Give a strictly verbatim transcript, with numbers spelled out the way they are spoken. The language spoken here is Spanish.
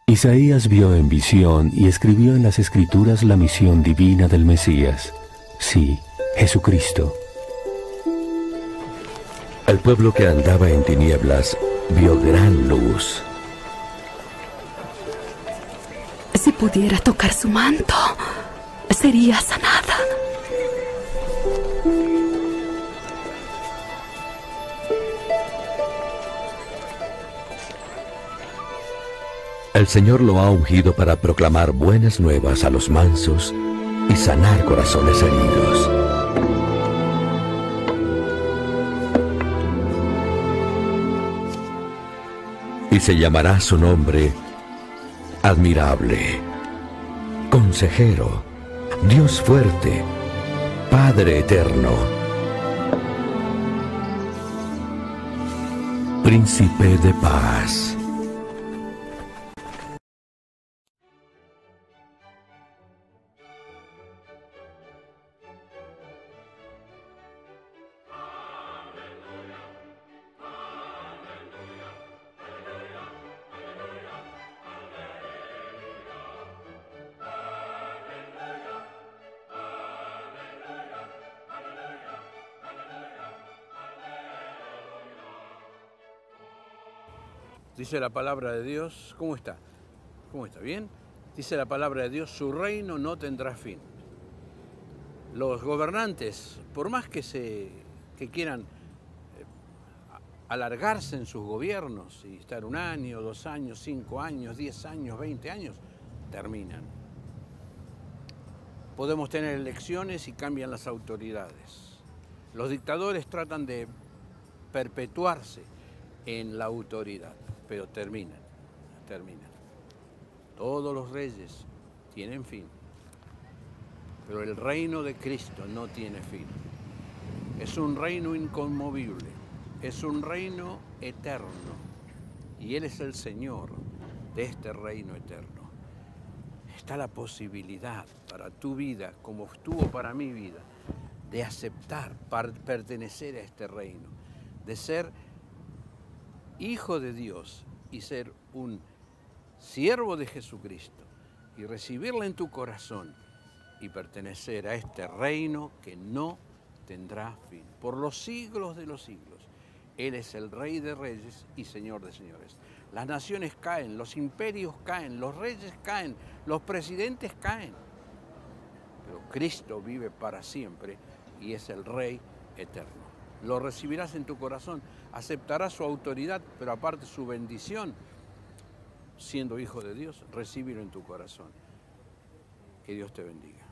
Isaías vio en visión y escribió en las Escrituras la misión divina del Mesías. Sí, Jesucristo. El pueblo que andaba en tinieblas vio gran luz. Si pudiera tocar su manto, sería sanada. El Señor lo ha ungido para proclamar buenas nuevas a los mansos y sanar corazones heridos. Y se llamará su nombre Admirable, Consejero, Dios fuerte, Padre eterno, Príncipe de paz. Dice la palabra de Dios, ¿cómo está? ¿Cómo está? ¿Bien? Dice la palabra de Dios, su reino no tendrá fin. Los gobernantes, por más que, se, que quieran eh, alargarse en sus gobiernos y estar un año, dos años, cinco años, diez años, veinte años, terminan. Podemos tener elecciones y cambian las autoridades. Los dictadores tratan de perpetuarse en la autoridad, pero terminan, terminan. Todos los reyes tienen fin, pero el reino de Cristo no tiene fin. Es un reino inconmovible, es un reino eterno, y Él es el Señor de este reino eterno. Está la posibilidad para tu vida, como estuvo para mi vida, de aceptar, pertenecer a este reino, de ser hijo de Dios y ser un siervo de Jesucristo y recibirla en tu corazón y pertenecer a este reino que no tendrá fin. Por los siglos de los siglos, Él es el Rey de reyes y Señor de señores. Las naciones caen, los imperios caen, los reyes caen, los presidentes caen. Pero Cristo vive para siempre y es el Rey eterno. Lo recibirás en tu corazón, aceptarás su autoridad, pero aparte su bendición, siendo hijo de Dios, recíbelo en tu corazón. Que Dios te bendiga.